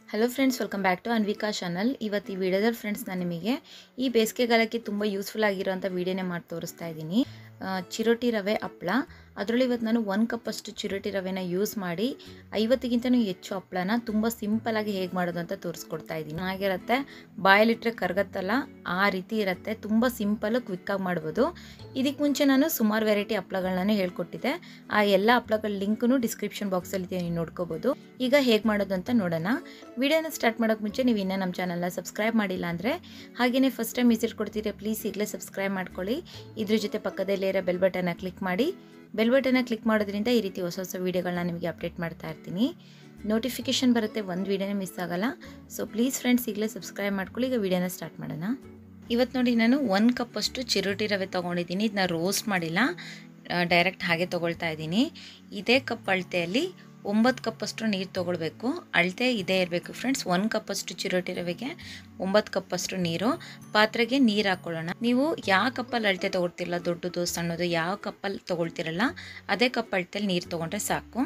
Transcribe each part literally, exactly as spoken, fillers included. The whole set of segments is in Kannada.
Hello friends, welcome back to Anvika channel. ಇವತ್ತು ಈ ವಿಡಿಯೋದಲ್ಲಿ ಫ್ರೆಂಡ್ಸ್ ನಾನು ನಿಮಗೆ ಈ ಬೇಸಿಗೆಗಾಲಕ್ಕೆ ತುಂಬ ಯೂಸ್ಫುಲ್ ಆಗಿರೋಂಥ ವಿಡಿಯೋನೇ ಮಾಡಿ ತೋರಿಸ್ತಾ ಇದ್ದೀನಿ. ಚಿರೋಟಿ ರವೆ ಹಪ್ಪಳ. ಅದರಲ್ಲಿ ಇವತ್ತು ನಾನು ಒಂದು ಕಪ್ಪಷ್ಟು ಚಿರೋಟಿ ರವೆನ ಯೂಸ್ ಮಾಡಿ ಐವತ್ತಕ್ಕಿಂತನೂ ಹೆಚ್ಚು ಹಪ್ಪಳನ ತುಂಬ ಸಿಂಪಲಾಗಿ ಹೇಗೆ ಮಾಡೋದು ಅಂತ ತೋರಿಸ್ಕೊಡ್ತಾ ಇದ್ದೀನಿ. ಹಾಗಿರುತ್ತೆ, ಬಾಯಲ್ಲಿಟ್ಟರೆ ಕರಗತ್ತಲ್ಲ ಆ ರೀತಿ ಇರುತ್ತೆ. ತುಂಬ ಸಿಂಪಲ್ಲು, ಕ್ವಿಕ್ಕಾಗಿ ಮಾಡ್ಬೋದು. ಇದಕ್ಕೆ ಮುಂಚೆ ನಾನು ಸುಮಾರು ವೆರೈಟಿ ಹಪ್ಪಳಗಳನ್ನ ಹೇಳ್ಕೊಟ್ಟಿದ್ದೆ. ಆ ಎಲ್ಲ ಹಪ್ಪಳಗಳ ಲಿಂಕನ್ನು ಡಿಸ್ಕ್ರಿಪ್ಷನ್ ಬಾಕ್ಸಲ್ಲಿ ನೀವು ನೋಡ್ಕೋಬೋದು. ಈಗ ಹೇಗೆ ಮಾಡೋದು ಅಂತ ನೋಡೋಣ. ವಿಡಿಯೋನ ಸ್ಟಾರ್ಟ್ ಮಾಡೋಕ್ಕೆ ಮುಂಚೆ ನೀವು ಇನ್ನೂ ನಮ್ಮ ಚಾನಲ್ನ ಸಬ್ಸ್ಕ್ರೈಬ್ ಮಾಡಿಲ್ಲ ಅಂದರೆ, ಹಾಗೆಯೇ ಫಸ್ಟ್ ಟೈಮ್ ವಿಸಿಟ್ ಕೊಡ್ತೀರಾ, ಪ್ಲೀಸ್ ಈಗಲೇ ಸಬ್ಸ್ಕ್ರೈಬ್ ಮಾಡ್ಕೊಳ್ಳಿ. ಇದ್ರ ಜೊತೆ ಪಕ್ಕದಲ್ಲೇ ಇರೋ ಬೆಲ್ ಬಟನ್ನ ಕ್ಲಿಕ್ ಮಾಡಿ. ಬೆಲ್ ಬಟನ್ನ ಕ್ಲಿಕ್ ಮಾಡೋದ್ರಿಂದ ಈ ರೀತಿ ಹೊಸ ಹೊಸ ವೀಡಿಯೋಗಳನ್ನ ನಿಮಗೆ ಅಪ್ಡೇಟ್ ಮಾಡ್ತಾ ಇರ್ತೀನಿ. ನೋಟಿಫಿಕೇಷನ್ ಬರುತ್ತೆ, ಒಂದು ವೀಡಿಯೋನೇ ಮಿಸ್ ಆಗೋಲ್ಲ. ಸೊ ಪ್ಲೀಸ್ ಫ್ರೆಂಡ್ಸ್ ಈಗಲೇ ಸಬ್ಸ್ಕ್ರೈಬ್ ಮಾಡ್ಕೊಳ್ಳಿ. ಈಗ ವೀಡಿಯೋನ ಸ್ಟಾರ್ಟ್ ಮಾಡೋಣ. ಇವತ್ತು ನೋಡಿ, ನಾನು ಒಂದು ಕಪ್ಪಷ್ಟು ಚಿರೋಟಿ ರವೆ ತೊಗೊಂಡಿದ್ದೀನಿ. ಇದನ್ನ ರೋಸ್ಟ್ ಮಾಡಿಲ್ಲ, ಡೈರೆಕ್ಟ್ ಹಾಗೆ ತೊಗೊಳ್ತಾ ಇದ್ದೀನಿ. ಇದೇ ಕಪ್ ಅಳತೆಯಲ್ಲಿ ಒಂಬತ್ತು ಕಪ್ಪಷ್ಟು ನೀರು ತೊಗೊಳ್ಬೇಕು. ಅಳತೆ ಇದೇ ಇರಬೇಕು ಫ್ರೆಂಡ್ಸ್. ಒಂದು ಕಪ್ಪಷ್ಟು ಚಿರೋಟಿ ರವೆಗೆ ಒಂಬತ್ತು ಕಪ್ಪಷ್ಟು ನೀರು. ಪಾತ್ರೆಗೆ ನೀರು ಹಾಕ್ಕೊಳ್ಳೋಣ. ನೀವು ಯಾವ ಕಪ್ಪಲ್ಲಿ ಅಳತೆ ತೊಗೊಳ್ತಿರಲ್ಲ, ದೊಡ್ಡದು ಸಣ್ಣದು ಯಾವ ಕಪ್ಪಲ್ಲಿ ತೊಗೊಳ್ತಿರಲ್ಲ ಅದೇ ಕಪ್ ಅಳತೆಯಲ್ಲಿ ನೀರು ತೊಗೊಂಡ್ರೆ ಸಾಕು.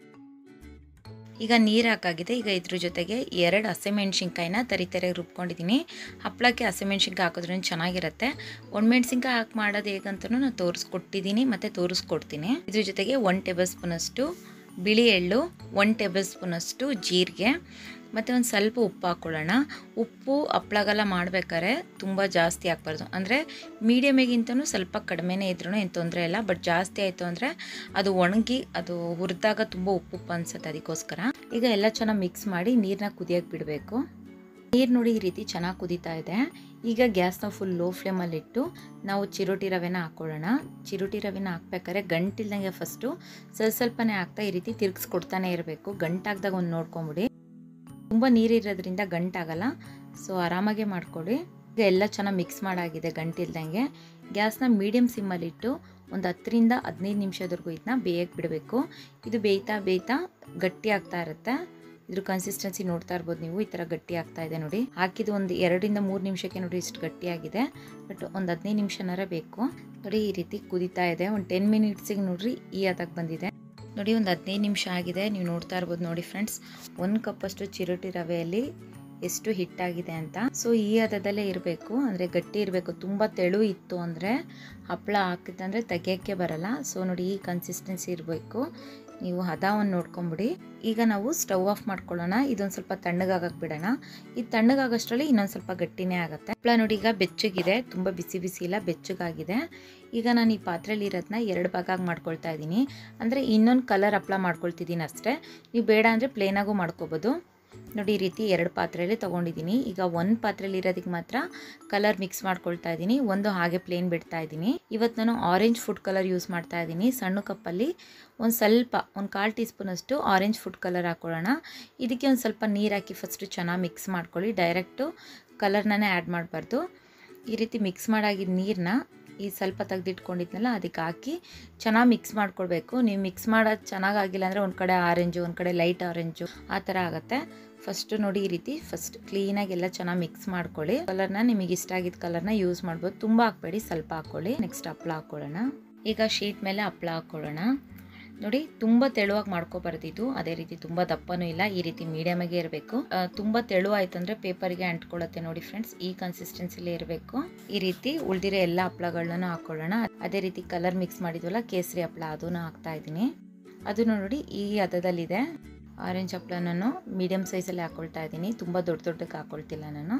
ಈಗ ನೀರು ಹಾಕಾಗಿದೆ. ಈಗ ಇದ್ರ ಜೊತೆಗೆ ಎರಡು ಹಸಿಮೆಣ್ಸಿನ್ಕಾಯಿನ ತರಿತರಿಯಾಗಿ ರುಬ್ಕೊಂಡಿದ್ದೀನಿ. ಹಪ್ಪಳಕ್ಕೆ ಹಸಿಮೆಣ್ಸಿನ್ಕಾಯಿ ಹಾಕೋದ್ರಿಂದ ಚೆನ್ನಾಗಿರುತ್ತೆ. ಒಣಮೆಣ್ಸಿನ್ಕಾಯಿ ಹಾಕಿ ಮಾಡೋದು ಹೇಗಂತಲೂ ನಾನು ತೋರಿಸ್ಕೊಟ್ಟಿದ್ದೀನಿ ಮತ್ತು ತೋರಿಸ್ಕೊಡ್ತೀನಿ. ಇದ್ರ ಜೊತೆಗೆ ಒಂದು ಟೇಬಲ್ ಸ್ಪೂನಷ್ಟು ಬಿಳಿ ಎಳ್ಳು, ಒಂದು ಟೇಬಲ್ ಸ್ಪೂನಷ್ಟು ಜೀರಿಗೆ ಮತ್ತು ಒಂದು ಸ್ವಲ್ಪ ಉಪ್ಪು ಹಾಕ್ಕೊಳ್ಳೋಣ. ಉಪ್ಪು ಹಪ್ಪಳಗೆಲ್ಲ ಮಾಡ್ಬೇಕಾದ್ರೆ ತುಂಬ ಜಾಸ್ತಿ ಹಾಕ್ಬಾರ್ದು. ಅಂದರೆ ಮೀಡಿಯಮಿಗಿಂತನೂ ಸ್ವಲ್ಪ ಕಡಿಮೆನೇ ಇದ್ರೂ ಏನು ತೊಂದರೆ ಇಲ್ಲ. ಬಟ್ ಜಾಸ್ತಿ ಆಯಿತು ಅಂದರೆ ಅದು ಒಣಗಿ ಅದು ಹುರಿದಾಗ ತುಂಬ ಉಪ್ಪು ಉಪ್ಪು ಅನಿಸುತ್ತೆ. ಅದಕ್ಕೋಸ್ಕರ ಈಗ ಎಲ್ಲ ಚೆನ್ನಾಗಿ ಮಿಕ್ಸ್ ಮಾಡಿ ನೀರನ್ನ ಕುದಿಯೋಕ್ಕೆ ಬಿಡಬೇಕು. ನೀರು ನೋಡಿ ಈ ರೀತಿ ಚೆನ್ನಾಗಿ ಕುದೀತಾ ಇದೆ. ಈಗ ಗ್ಯಾಸ್ನ ಫುಲ್ ಲೋ ಫ್ಲೇಮಲ್ಲಿಟ್ಟು ನಾವು ಚಿರೋಟಿ ರವೆನ ಹಾಕ್ಕೊಳ್ಳೋಣ. ಚಿರೋಟಿ ರವೆನ ಹಾಕ್ಬೇಕಾದ್ರೆ ಗಂಟಿಲ್ದಂಗೆ ಫಸ್ಟು ಸ್ವಲ್ಪ ಸ್ವಲ್ಪನೇ ಹಾಕ್ತಾ ಈ ರೀತಿ ತಿರುಗಿಸ್ಕೊಡ್ತಾನೆ ಇರಬೇಕು. ಗಂಟಾಗ್ದಾಗ ಒಂದು ನೋಡ್ಕೊಂಬಿಡಿ. ತುಂಬ ನೀರಿರೋದ್ರಿಂದ ಗಂಟಾಗಲ್ಲ, ಸೊ ಆರಾಮಾಗೆ ಮಾಡ್ಕೊಳ್ಳಿ. ಈಗ ಎಲ್ಲ ಚೆನ್ನಾಗಿ ಮಿಕ್ಸ್ ಮಾಡಾಗಿದೆ ಗಂಟಿಲ್ದಂಗೆ. ಗ್ಯಾಸ್ನ ಮೀಡಿಯಮ್ ಸಿಮ್ಮಲ್ಲಿಟ್ಟು ಒಂದು ಹತ್ತರಿಂದ ಹದಿನೈದು ನಿಮಿಷದವರೆಗೂ ಇದನ್ನ ಬೇಯಕ್ಕೆ ಬಿಡಬೇಕು. ಇದು ಬೇಯ್ತಾ ಬೇಯ್ತಾ ಗಟ್ಟಿ ಆಗ್ತಾ ಇರುತ್ತೆ. ಇದ್ರ ಕನ್ಸಿಸ್ಟೆನ್ಸಿ ನೋಡ್ತಾ ಇರ್ಬೋದು ನೀವು, ಈ ಥರ ಗಟ್ಟಿ ಆಗ್ತಾ ಇದೆ ನೋಡಿ. ಹಾಕಿದ್ದು ಒಂದು ಎರಡರಿಂದ ಮೂರು ನಿಮಿಷಕ್ಕೆ ನೋಡಿ ಇಷ್ಟು ಗಟ್ಟಿಯಾಗಿದೆ. ಬಟ್ ಒಂದು ಹದಿನೈದು ನಿಮಿಷನಾರ ಬೇಕು ನೋಡಿ. ಈ ರೀತಿ ಕುದೀತಾ ಇದೆ. ಒಂದು ಟೆನ್ ಮಿನಿಟ್ಸಿಗೆ ನೋಡ್ರಿ ಈ ಹದಕ್ಕೆ ಬಂದಿದೆ ನೋಡಿ. ಒಂದು ಹದಿನೈದು ನಿಮಿಷ ಆಗಿದೆ, ನೀವು ನೋಡ್ತಾ ಇರ್ಬೋದು ನೋಡಿ ಫ್ರೆಂಡ್ಸ್. ಒಂದು ಕಪ್ಪಷ್ಟು ಚಿರೋಟಿ ರವೆಯಲ್ಲಿ ಎಷ್ಟು ಹಿಟ್ಟಾಗಿದೆ ಅಂತ. ಸೊ ಈ ಹದದಲ್ಲೇ ಇರಬೇಕು, ಅಂದರೆ ಗಟ್ಟಿ ಇರಬೇಕು. ತುಂಬ ತೆಳು ಇತ್ತು ಅಂದರೆ ಹಪ್ಪಳ ಹಾಕಿದ್ದಂದರೆ ತೆಗಿಯೋಕ್ಕೆ ಬರಲ್ಲ. ಸೊ ನೋಡಿ ಈ ಕನ್ಸಿಸ್ಟೆನ್ಸಿ ಇರಬೇಕು. ನೀವು ಹದವನ್ನು ನೋಡ್ಕೊಂಬಿಡಿ. ಈಗ ನಾವು ಸ್ಟವ್ ಆಫ್ ಮಾಡ್ಕೊಳ್ಳೋಣ. ಇದೊಂದು ಸ್ವಲ್ಪ ತಣ್ಣಗಾಗಕ್ಕೆ ಬಿಡೋಣ. ಇದು ತಣ್ಣಗಾಗೋಷ್ಟರಲ್ಲಿ ಇನ್ನೊಂದು ಸ್ವಲ್ಪ ಗಟ್ಟಿನೇ ಆಗುತ್ತೆ. ಹಪ್ಪಳ ನೋಡಿ ಈಗ ಬೆಚ್ಚಗಿದೆ, ತುಂಬ ಬಿಸಿ ಬಿಸಿ ಇಲ್ಲ, ಬೆಚ್ಚಗಾಗಿದೆ. ಈಗ ನಾನು ಈ ಪಾತ್ರೆಯಲ್ಲಿ ಇರೋದನ್ನ ಎರಡು ಭಾಗ ಮಾಡ್ಕೊಳ್ತಾ ಇದ್ದೀನಿ. ಅಂದರೆ ಇನ್ನೊಂದು ಕಲರ್ ಹಪ್ಪಳ ಮಾಡ್ಕೊಳ್ತಿದ್ದೀನಿ ಅಷ್ಟೇ. ನೀವು ಬೇಡ ಅಂದರೆ ಪ್ಲೇನಾಗೂ ಮಾಡ್ಕೋಬೋದು ನೋಡಿ. ಈ ರೀತಿ ಎರಡು ಪಾತ್ರೆಯಲ್ಲಿ ತೊಗೊಂಡಿದ್ದೀನಿ. ಈಗ ಒಂದು ಪಾತ್ರೆಯಲ್ಲಿ ಇರೋದಕ್ಕೆ ಮಾತ್ರ ಕಲರ್ ಮಿಕ್ಸ್ ಮಾಡ್ಕೊಳ್ತಾ ಇದ್ದೀನಿ, ಒಂದು ಹಾಗೆ ಪ್ಲೇನ್ ಬಿಡ್ತಾ ಇದ್ದೀನಿ. ಇವತ್ತು ನಾನು ಆರೆಂಜ್ ಫುಡ್ ಕಲರ್ ಯೂಸ್ ಮಾಡ್ತಾ ಇದ್ದೀನಿ. ಸಣ್ಣ ಕಪ್ಪಲ್ಲಿ ಒಂದು ಸ್ವಲ್ಪ ಒಂದು ಕಾಲು ಟೀ ಸ್ಪೂನಷ್ಟು ಆರೆಂಜ್ ಫುಡ್ ಕಲರ್ ಹಾಕ್ಕೊಳ್ಳೋಣ. ಇದಕ್ಕೆ ಒಂದು ಸ್ವಲ್ಪ ನೀರು ಹಾಕಿ ಫಸ್ಟು ಚೆನ್ನಾಗಿ ಮಿಕ್ಸ್ ಮಾಡ್ಕೊಳ್ಳಿ. ಡೈರೆಕ್ಟು ಕಲರ್ನೇ ಆ್ಯಡ್ ಮಾಡಬಾರ್ದು. ಈ ರೀತಿ ಮಿಕ್ಸ್ ಮಾಡಾಗಿದ್ದ ನೀರನ್ನ ಈ ಸ್ವಲ್ಪ ತೆಗೆದಿಟ್ಕೊಂಡಿದ್ನಲ್ಲ ಅದಕ್ಕೆ ಹಾಕಿ ಚೆನ್ನಾಗಿ ಮಿಕ್ಸ್ ಮಾಡ್ಕೊಳ್ಬೇಕು. ನೀವು ಮಿಕ್ಸ್ ಮಾಡೋದು ಚೆನ್ನಾಗಾಗಿಲ್ಲ ಅಂದರೆ ಒಂದು ಕಡೆ ಆರೆಂಜು, ಒಂದು ಕಡೆ ಲೈಟ್ ಆರೆಂಜು ಆ ಥರ ಆಗುತ್ತೆ. ಫಸ್ಟು ನೋಡಿ ಈ ರೀತಿ ಫಸ್ಟ್ ಕ್ಲೀನಾಗಿ ಎಲ್ಲ ಚೆನ್ನಾಗಿ ಮಿಕ್ಸ್ ಮಾಡ್ಕೊಳ್ಳಿ. ಕಲರ್ನ ನಿಮಗೆ ಇಷ್ಟ ಆಗಿದ್ದ ಕಲರ್ನ ಯೂಸ್ ಮಾಡ್ಬೋದು. ತುಂಬ ಹಾಕ್ಬೇಡಿ, ಸ್ವಲ್ಪ ಹಾಕ್ಕೊಳ್ಳಿ. ನೆಕ್ಸ್ಟ್ ಹಪ್ಪಳ ಹಾಕ್ಕೊಳ್ಳೋಣ. ಈಗ ಶೀಟ್ ಮೇಲೆ ಹಪ್ಪಳ ಹಾಕ್ಕೊಳ್ಳೋಣ ನೋಡಿ. ತುಂಬ ತೆಳುವಾಗಿ ಮಾಡ್ಕೊಬಾರ್ದಿದ್ದು, ಅದೇ ರೀತಿ ತುಂಬ ದಪ್ಪನೂ ಇಲ್ಲ, ಈ ರೀತಿ ಮೀಡಿಯಮಾಗೆ ಇರಬೇಕು. ತುಂಬ ತೆಳು ಆಯ್ತು ಅಂದರೆ ಪೇಪರ್ಗೆ ಅಂಟ್ಕೊಳ್ಳುತ್ತೆ ನೋಡಿ ಫ್ರೆಂಡ್ಸ್. ಈ ಕನ್ಸಿಸ್ಟೆನ್ಸಿಲೇ ಇರಬೇಕು. ಈ ರೀತಿ ಉಳಿದಿರೋ ಎಲ್ಲ ಹಪ್ಪಳಗಳನ್ನ ಹಾಕ್ಕೊಳ್ಳೋಣ. ಅದೇ ರೀತಿ ಕಲರ್ ಮಿಕ್ಸ್ ಮಾಡಿದ್ವಲ್ಲ ಕೇಸರಿ ಹಪ್ಪಳ, ಅದನ್ನು ಹಾಕ್ತಾ ಇದ್ದೀನಿ. ಅದನ್ನು ನೋಡಿ ಈ ಹದದಲ್ಲಿದೆ. ಆರೆಂಜ್ ಹಪ್ಪಳ ನಾನು ಮೀಡಿಯಮ್ ಸೈಜಲ್ಲಿ ಹಾಕ್ಕೊಳ್ತಾ ಇದ್ದೀನಿ, ತುಂಬ ದೊಡ್ಡ ದೊಡ್ಡಕ್ಕೆ ಹಾಕ್ಕೊಳ್ತಿಲ್ಲ ನಾನು.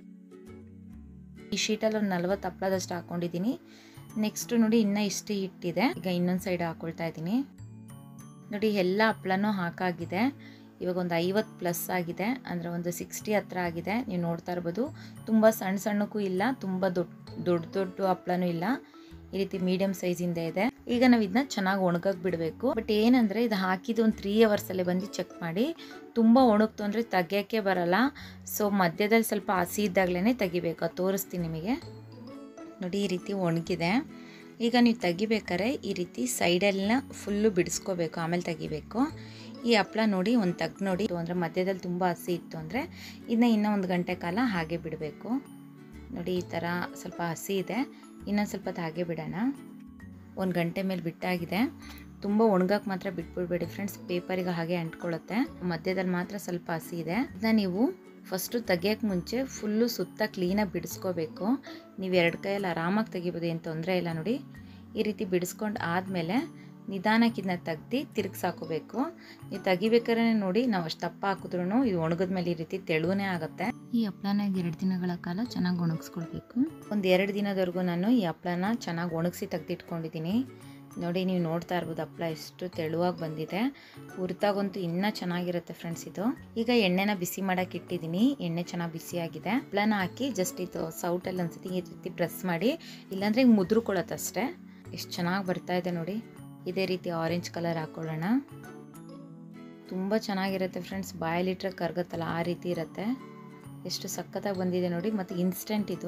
ಈ ಶೀಟಲ್ಲಿ ಒಂದು ನಲ್ವತ್ತು ಹಪ್ಪಳದಷ್ಟು ಹಾಕ್ಕೊಂಡಿದ್ದೀನಿ. ನೆಕ್ಸ್ಟು ನೋಡಿ ಇನ್ನೂ ಇಷ್ಟು ಹಿಟ್ಟಿದೆ. ಈಗ ಇನ್ನೊಂದು ಸೈಡ್ ಹಾಕ್ಕೊಳ್ತಾ ಇದ್ದೀನಿ ನೋಡಿ. ಎಲ್ಲ ಹಪ್ಪಳನೂ ಹಾಕಾಗಿದೆ. ಇವಾಗ ಒಂದು ಐವತ್ತು ಪ್ಲಸ್ ಆಗಿದೆ, ಅಂದರೆ ಒಂದು ಸಿಕ್ಸ್ಟಿ ಹತ್ರ ಆಗಿದೆ. ನೀವು ನೋಡ್ತಾ ಇರ್ಬೋದು. ತುಂಬ ಸಣ್ಣ ಸಣ್ಣಕ್ಕೂ ಇಲ್ಲ, ತುಂಬ ದೊಡ್ಡ ದೊಡ್ಡ ದೊಡ್ಡ ಹಪ್ಪಳನೂ ಇಲ್ಲ. ಈ ರೀತಿ ಮೀಡಿಯಮ್ ಸೈಜಿಂದ ಇದೆ. ಈಗ ನಾವು ಇದನ್ನ ಚೆನ್ನಾಗಿ ಒಣಗಕ್ಕೆ ಬಿಡಬೇಕು. ಬಟ್ ಏನಂದರೆ ಇದು ಹಾಕಿದ್ದು ಒಂದು ತ್ರೀ ಅವರ್ಸಲ್ಲೇ ಬಂದು ಚೆಕ್ ಮಾಡಿ. ತುಂಬ ಒಣಗ್ತು ಅಂದರೆ ತೆಗಿಯೋಕ್ಕೆ ಬರಲ್ಲ. ಸೊ ಮಧ್ಯದಲ್ಲಿ ಸ್ವಲ್ಪ ಹಸಿ ಇದ್ದಾಗಲೇ ತೆಗಿಬೇಕು. ಅದು ತೋರಿಸ್ತೀನಿ ನಿಮಗೆ ನೋಡಿ. ಈ ರೀತಿ ಒಣಗಿದೆ. ಈಗ ನೀವು ತೆಗಿಬೇಕಾರೆ ಈ ರೀತಿ ಸೈಡೆಲ್ಲ ಫುಲ್ಲು ಬಿಡಿಸ್ಕೋಬೇಕು, ಆಮೇಲೆ ತೆಗಿಬೇಕು. ಈ ಹಪ್ಪಳ ನೋಡಿ ಒಂದು ತೆಗ್ದು ನೋಡಿ. ಅಂದರೆ ಮಧ್ಯದಲ್ಲಿ ತುಂಬ ಹಸಿ ಇತ್ತು ಅಂದರೆ ಇದನ್ನ ಇನ್ನೂ ಒಂದು ಗಂಟೆ ಕಾಲ ಹಾಗೆ ಬಿಡಬೇಕು ನೋಡಿ. ಈ ಥರ ಸ್ವಲ್ಪ ಹಸಿ ಇದೆ, ಇನ್ನೊಂದು ಸ್ವಲ್ಪ ಹಾಗೆ ಬಿಡೋಣ. ಒಂದು ಗಂಟೆ ಮೇಲೆ ಬಿಟ್ಟಾಗಿದೆ. ತುಂಬ ಒಣಗಕ್ಕೆ ಮಾತ್ರ ಬಿಟ್ಬಿಡ್ಬೇಡಿ ಫ್ರೆಂಡ್ಸ್, ಪೇಪರಿಗೆ ಹಾಗೆ ಅಂಟ್ಕೊಳ್ಳುತ್ತೆ. ಮಧ್ಯದಲ್ಲಿ ಮಾತ್ರ ಸ್ವಲ್ಪ ಹಸಿ ಇದೆ. ಅದನ್ನ ನೀವು ಫಸ್ಟು ತೆಗಿಯೋಕ್ಕೆ ಮುಂಚೆ ಫುಲ್ಲು ಸುತ್ತ ಕ್ಲೀನಾಗಿ ಬಿಡಿಸ್ಕೋಬೇಕು. ನೀವು ಎರಡು ಕೈಯಲ್ಲಿ ಆರಾಮಾಗಿ ತೆಗಿಬೋದು, ಏನು ತೊಂದರೆ ಇಲ್ಲ. ನೋಡಿ ಈ ರೀತಿ ಬಿಡಿಸ್ಕೊಂಡು ಆದಮೇಲೆ ನಿಧಾನಕ್ಕೆ ಇದನ್ನ ತೆಗ್ದು ತಿರುಗಿಸಾಕೋಬೇಕು. ನೀವು ತೆಗಿಬೇಕಾದ್ರೆ ನೋಡಿ, ನಾವು ಅಷ್ಟು ದಪ್ಪ ಹಾಕಿದ್ರೂ ಇದು ಒಣಗಿದ ಮೇಲೆ ಈ ರೀತಿ ತೆಳುವೇ ಆಗುತ್ತೆ. ಈ ಹಪ್ಳನ ಎರಡು ದಿನಗಳ ಕಾಲ ಚೆನ್ನಾಗಿ ಒಣಗಿಸ್ಕೊಳ್ಬೇಕು. ಒಂದು ಎರಡು ದಿನದವರೆಗೂ ನಾನು ಈ ಹಪ್ಳನ ಚೆನ್ನಾಗಿ ಒಣಗಿಸಿ ತೆಗೆದಿಟ್ಕೊಂಡಿದ್ದೀನಿ. ನೋಡಿ, ನೀವು ನೋಡ್ತಾ ಇರ್ಬೋದು ಹಪ್ಳ ಎಷ್ಟು ತೆಳುವಾಗಿ ಬಂದಿದೆ. ಹುರಿತಾಗಂತೂ ಇನ್ನೂ ಚೆನ್ನಾಗಿರುತ್ತೆ ಫ್ರೆಂಡ್ಸ್ ಇದು. ಈಗ ಎಣ್ಣೆನ ಬಿಸಿ ಮಾಡೋಕೆ ಇಟ್ಟಿದ್ದೀನಿ. ಎಣ್ಣೆ ಚೆನ್ನಾಗಿ ಬಿಸಿಯಾಗಿದೆ. ಹಪ್ಳನ ಹಾಕಿ ಜಸ್ಟ್ ಇದು ಸೌಟಲ್ಲಿ ಅನ್ಸುತ್ತೆ ಈ ರೀತಿ ಪ್ರೆಸ್ ಮಾಡಿ, ಇಲ್ಲಾಂದರೆ ಈಗ ಮುದ್ರುಕೊಳ್ಳುತ್ತೆ ಅಷ್ಟೇ. ಎಷ್ಟು ಚೆನ್ನಾಗಿ ಬರ್ತಾ ಇದೆ ನೋಡಿ. ಇದೇ ರೀತಿ ಆರೆಂಜ್ ಕಲರ್ ಹಾಕೊಳ್ಳೋಣ. ತುಂಬ ಚೆನ್ನಾಗಿರುತ್ತೆ ಫ್ರೆಂಡ್ಸ್, ಬಾಯಲ್ಲಿಟ್ರೆ ಕರ್ಗತ್ತಲ್ಲ ಆ ರೀತಿ ಇರುತ್ತೆ. ಎಷ್ಟು ಸಖತ್ತಾಗಿ ಬಂದಿದೆ ನೋಡಿ. ಮತ್ತು ಇನ್ಸ್ಟೆಂಟ್ ಇದು.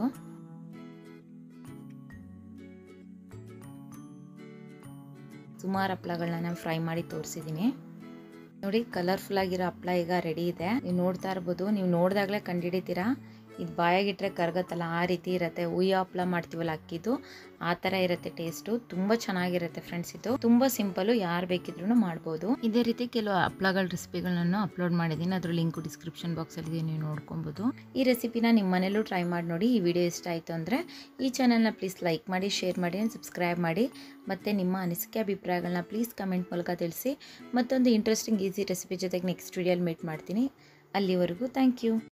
ಸುಮಾರು ಹಪ್ಳಗಳನ್ನ ನಾನು ಫ್ರೈ ಮಾಡಿ ತೋರಿಸಿದ್ದೀನಿ ನೋಡಿ. ಕಲರ್ಫುಲ್ ಆಗಿರೋ ಹಪ್ಳ ಈಗ ರೆಡಿ ಇದೆ. ನೀವು ನೋಡ್ತಾ ಇರ್ಬೋದು. ನೀವು ನೋಡಿದಾಗಲೇ ಕಂಡುಹಿಡಿತೀರಾ, ಇದು ಬಾಯಾಗಿಟ್ರೆ ಕರ್ಗತ್ತಲ್ಲ ಆ ರೀತಿ ಇರುತ್ತೆ. ಉಯ್ಯ ಹಪ್ಳ ಮಾಡ್ತೀವಲ್ಲ ಅಕ್ಕಿದು, ಆ ಥರ ಇರುತ್ತೆ ಟೇಸ್ಟು. ತುಂಬ ಚೆನ್ನಾಗಿರುತ್ತೆ ಫ್ರೆಂಡ್ಸ್. ಇದು ತುಂಬ ಸಿಂಪಲ್ಲು, ಯಾರು ಬೇಕಿದ್ರೂ ಮಾಡ್ಬೋದು. ಇದೇ ರೀತಿ ಕೆಲವು ಹಪ್ಳಗಳ ರೆಸಿಪಿಗಳನ್ನು ಅಪ್ಲೋಡ್ ಮಾಡಿದ್ದೀನಿ. ಅದ್ರ ಲಿಂಕು ಡಿಸ್ಕ್ರಿಪ್ಷನ್ ಬಾಕ್ಸಲ್ಲಿ ನೀವು ನೋಡ್ಕೊಬೋದು. ಈ ರೆಸಿಪಿನ ನಿಮ್ಮ ಮನೇಲೂ ಟ್ರೈ ಮಾಡಿ ನೋಡಿ. ಈ ವಿಡಿಯೋ ಇಷ್ಟ ಆಯಿತು ಅಂದರೆ ಈ ಚಾನಲ್ನ ಪ್ಲೀಸ್ ಲೈಕ್ ಮಾಡಿ, ಶೇರ್ ಮಾಡಿ, ಸಬ್ಸ್ಕ್ರೈಬ್ ಮಾಡಿ. ಮತ್ತು ನಿಮ್ಮ ಅನಿಸಿಕೆ ಅಭಿಪ್ರಾಯಗಳನ್ನ ಪ್ಲೀಸ್ ಕಮೆಂಟ್ ಮೂಲಕ ತಿಳಿಸಿ. ಮತ್ತೊಂದು ಇಂಟ್ರೆಸ್ಟಿಂಗ್ ಈಸಿ ರೆಸಿಪಿ ಜೊತೆಗೆ ನೆಕ್ಸ್ಟ್ ವಿಡಿಯೋಲಿ ಮೀಟ್ ಮಾಡ್ತೀನಿ. ಅಲ್ಲಿವರೆಗೂ ಥ್ಯಾಂಕ್ ಯು.